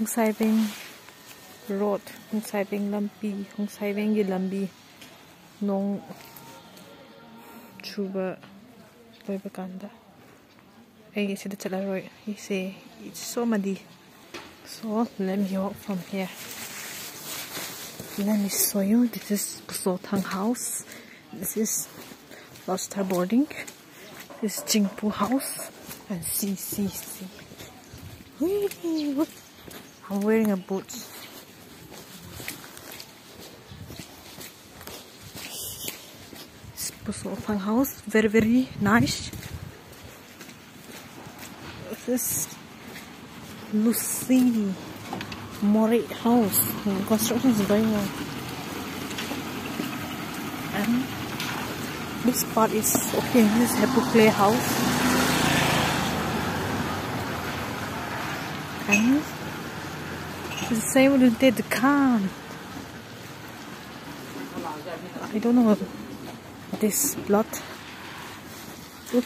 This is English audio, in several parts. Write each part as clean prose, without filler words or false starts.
Khongsai Veng Road, Khongsai Veng Lampi, Khongsai Veng gi Lambi Nong Chuba Loiba Kanda. I see the Chalaroi. He say it's so muddy. So let me walk from here. Let me show you. This is Pusothang house. This is Lost Star boarding. This is Jingpu house. And see. I'm wearing a boot. This Pusothang house. Very nice. This is Lucy Morit house. Construction is going on. And this part is okay. This is Happy Play house. And the same with the car. I don't know this plot. Oops.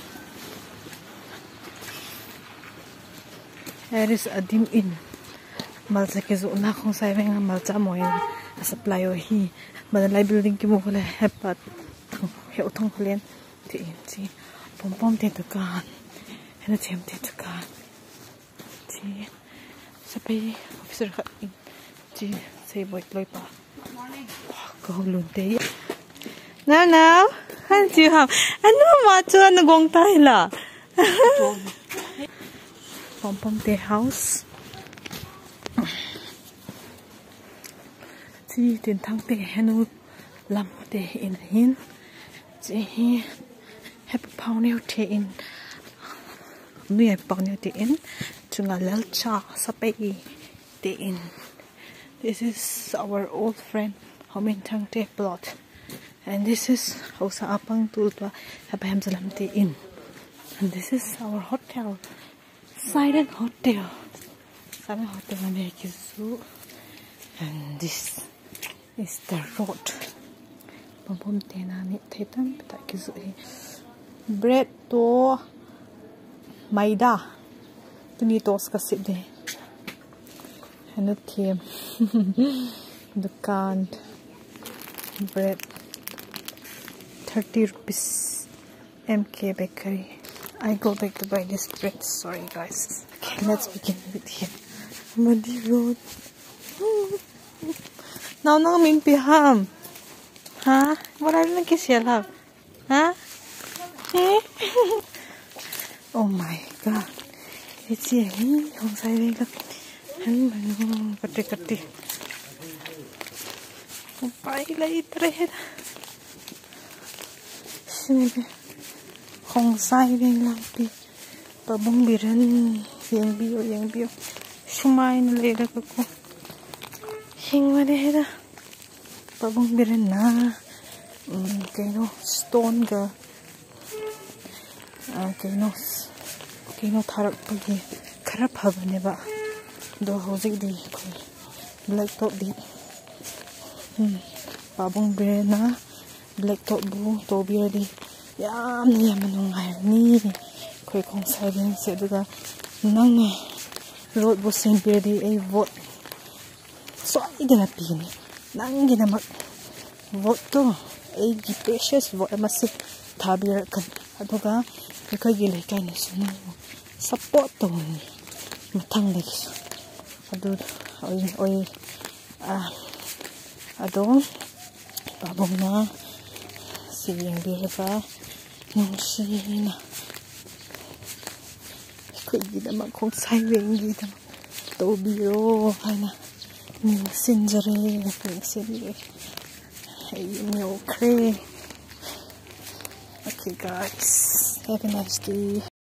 There is a dim in. Malza kezo na Khongsai Veng malza moy a supply o hi. Malai building ki mo kole hepat. He otong kolen ti in pom te dukan. Hena chem te dukan. Ti sapai officer khat in. Ti say boy loipa. Go lunte. Now. Han ji ha. Anu ma chuan na gong tai la. Pom the house. See the thang the henu lam the in hin. See happy pound the in. Nuye pound the in. Chunga lal cha sapai the in. This is our old friend Homin thang the plot. And this is Hosa Apang Tulpa Habam Salam the in. And this is our hotel. Silent hotel. Silent hotel American. And this is the road. Pom tena ni thetan pata kizu bread to maida. Tuni tos ka sip de. Hanut kiem. Dukan bread 30 rupees. MK bakery. I go back to buy this bread. Sorry guys. Okay, let's begin with here. Muddy road. Now min piham. Huh? What are you kiss your love? Huh? Oh my god. It's here. Khongsai Veng. Kati. Bye later. Khongsai Veng Lampi Pabung Biren yang bio Shumai na lera ko hingwa de hera Pabung Biren na kaino stone ga kaino tharak pagi kharap habane ba do hojik di blacktop di Pabung Biren na blacktop bu to biar di yam manungai ni koi Khongsai Veng se duga nang road bo sen biar di ai vote so idana pini nang gina mak vote to ai gi precious vote masik thabir kan aduga kai gi lai kai ni sunu support to ni mathang dek adu oi ado Pabung na siyang biya nung sina ko gida mag Khongsai Veng gida to biro ana ning sinjare ning sinjare hey no cray. Okay guys, have a nice day.